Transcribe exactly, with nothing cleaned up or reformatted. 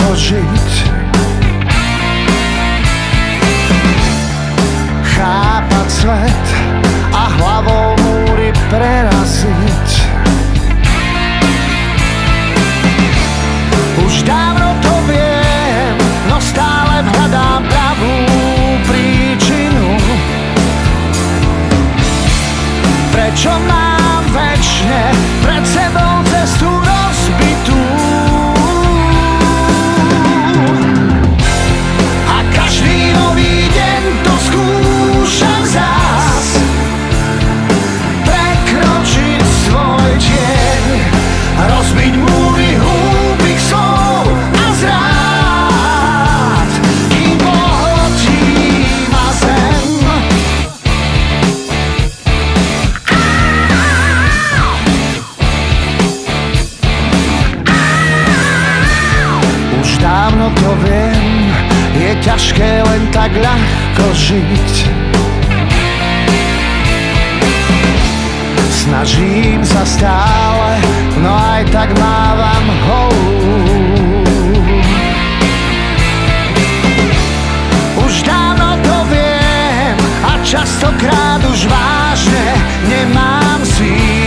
žiť. Chápať svet a hlavou múry preraziť. Už dávno to viem, no stále hľadám pravú príčinu. Prečo mám večne pred sebou cestu rozbitú? A každý nový deň to skúšam zás, prekročiť svoj tieň, rozbiť múry hlúpych slov a zrád, kým pohltí ma zem. Už dávno to viem, je ťažké len tak ľahko žiť. Snažím sa stále, no aj tak mávam holub. Už dávno to viem a častokrát už vážne nemám síl.